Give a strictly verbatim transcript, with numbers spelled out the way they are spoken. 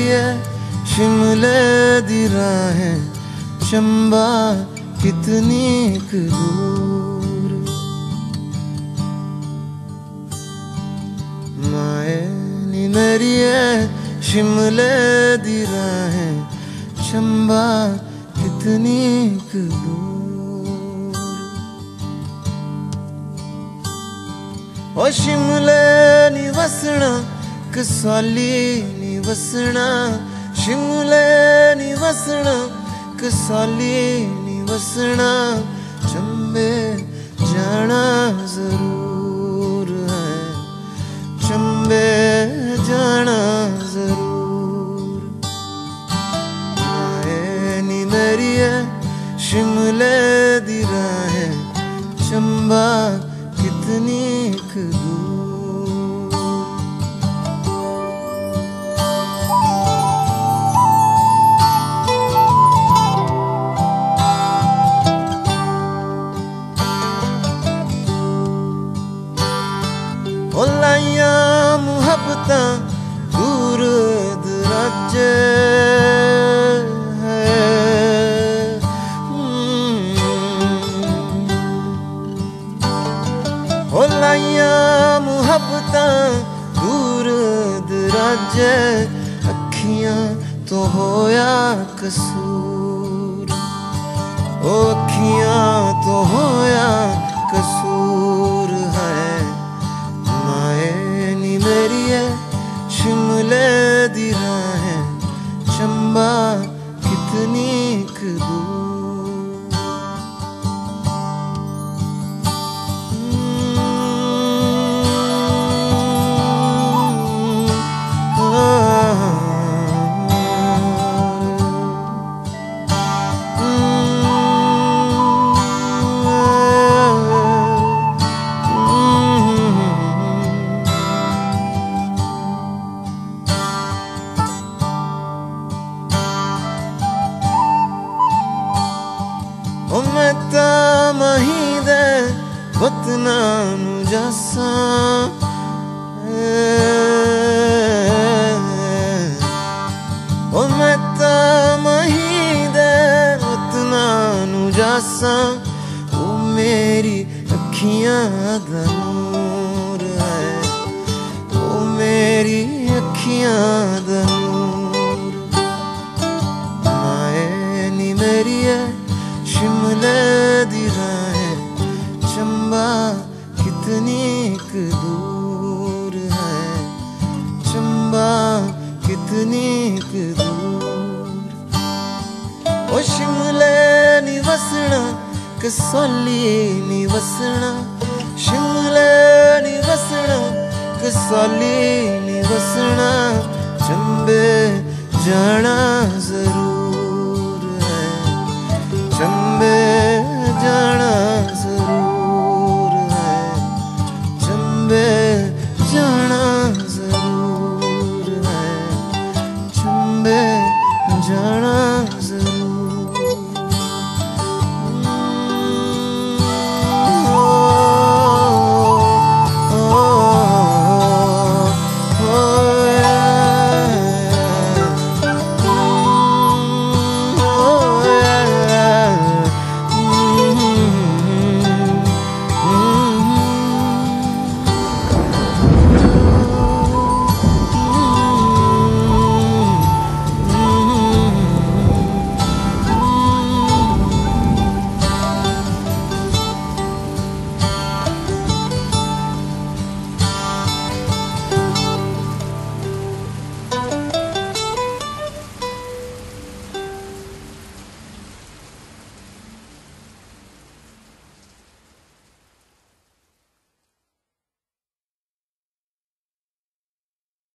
मेरिए शिमले दी राहें चंबा कितनी क दूर माए नी मेरिए शिमले दी राहें चंबा कितनी क दूर ओ शिमले नी वसना कसौली नी वसना शिमले नी वसना कसौली नी वसना चंबे जाना जरूर है चंबे जाना जरूर आए नी मेरी है शिमले दी राहें चंबा कितनी क दूर ओ लाइया मुहब्बता दूर दराजे ओ लाइया मुहब्बता दूर दराजे अखियां तो होया कसूर ओ अखियां तो होया कसूर है मेरी है शिमले दी राहें चंबा कितनी क दूर ओ मैं ता महीदे वतना नू जासा ओ मैं ता महीदे वतना नू जासा ओ मेरी अखियां दा नूर है ओ मेरी अखियां दा नूर माए नी मेरी है शिमले दी राहें चंबा कितनी क दूर है चंबा कितनी क दूर ओ शिमले नी वसना कसौली नी वसना शिमले नी वसना कसौली नी वसना चंबे जाना जरूर चंबे जाना